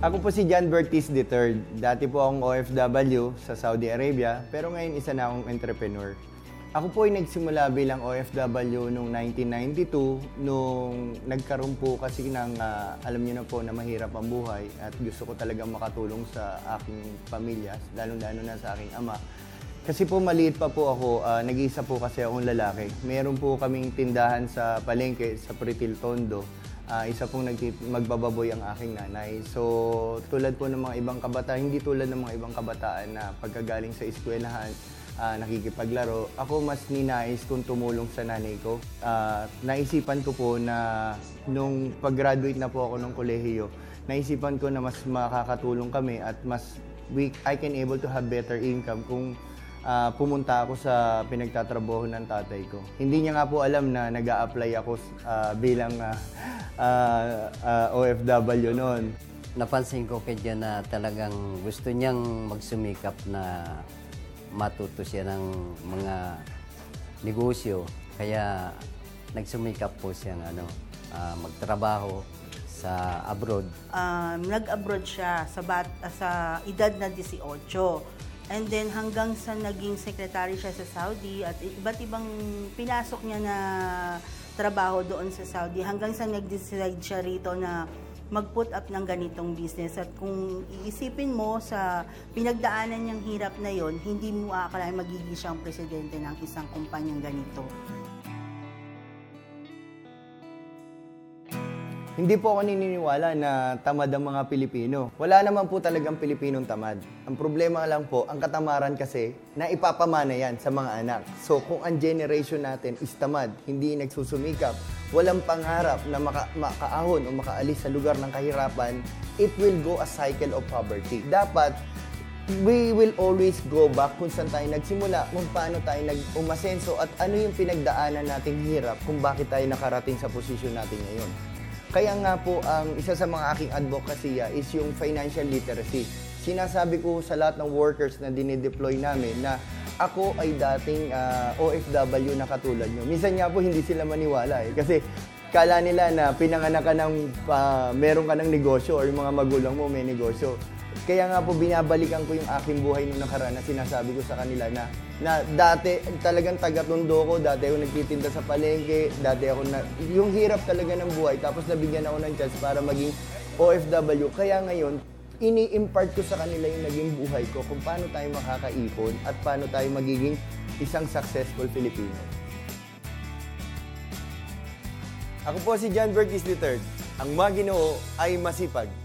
Ako po si John Bertis III. Dati po akong OFW sa Saudi Arabia, pero ngayon isa na akong entrepreneur. Ako po ay nagsimula bilang OFW noong 1992, nung nagkaroon po kasi ng, alam niyo na po na mahirap ang buhay at gusto ko talagang makatulong sa aking pamilya, lalo-lalo na sa aking ama. Kasi po maliit pa po ako, nag-iisa po kasi akong lalaki. Meron po kaming tindahan sa palengke, sa Pretil Tondo. Isa pong magbababoy ang aking nanay. So, tulad po ng mga ibang kabataan, hindi tulad ng mga ibang kabataan na pagkagaling sa eskwelahan, nakikipaglaro. Ako mas ninais kong tumulong sa nanay ko. Naisipan ko po na nung pag-graduate na po ako ng kolehiyo, naisipan ko na mas makakatulong kami at mas I can able to have better income kung pumunta ako sa pinagtatrabaho ng tatay ko. Hindi niya nga po alam na nag-a-apply ako bilang OFW noon. Napansin ko kay Jan na talagang gusto niyang magsumikap na matuto siya ng mga negosyo. Kaya nagsumikap po siyang magtrabaho sa abroad. Nag-abroad siya sa edad na 18. And then hanggang sa naging secretary siya sa Saudi at iba't ibang pinasok niya na trabaho doon sa Saudi hanggang sa nag-decide siya rito na mag-put up ng ganitong business. At kung iisipin mo sa pinagdaanan niyang hirap na yon, hindi mo aakalain magiging siyang presidente ng isang kumpanyang ganito. Hindi po ako naniniwala na tamad ang mga Pilipino. Wala naman po talagang Pilipinong tamad. Ang problema lang po, ang katamaran kasi, na ipapamana yan sa mga anak. So kung ang generation natin is tamad, hindi nagsusumikap, walang pangarap na makaahon o makaalis sa lugar ng kahirapan, it will go a cycle of poverty. Dapat, we will always go back kung saan tayo nagsimula, kung paano tayo nag-umasenso at ano yung pinagdaanan nating hirap kung bakit tayo nakarating sa posisyon natin ngayon. Kaya nga po, ang isa sa mga aking advocacy is yung financial literacy. Sinasabi ko sa lahat ng workers na dinideploy namin na ako ay dating OFW na katulad nyo. Minsan nga po hindi sila maniwala kasi kala nila na pinanganak ka ng meron ka ng negosyo or yung mga magulang mo may negosyo. Kaya nga po binabalikan ko yung aking buhay nung nakaraan na sinasabi ko sa kanila na dati talagang taga-Tondo ko, dati ako nagtitinda sa palengke, dati ako yung hirap talaga ng buhay, tapos nabigyan ako ng chance para maging OFW. Kaya ngayon, ini-impart ko sa kanila yung naging buhay ko kung paano tayo makakaipon at paano tayo magiging isang successful Filipino. Ako po si John Bertis III. Ang mga Ginoo ay masipag.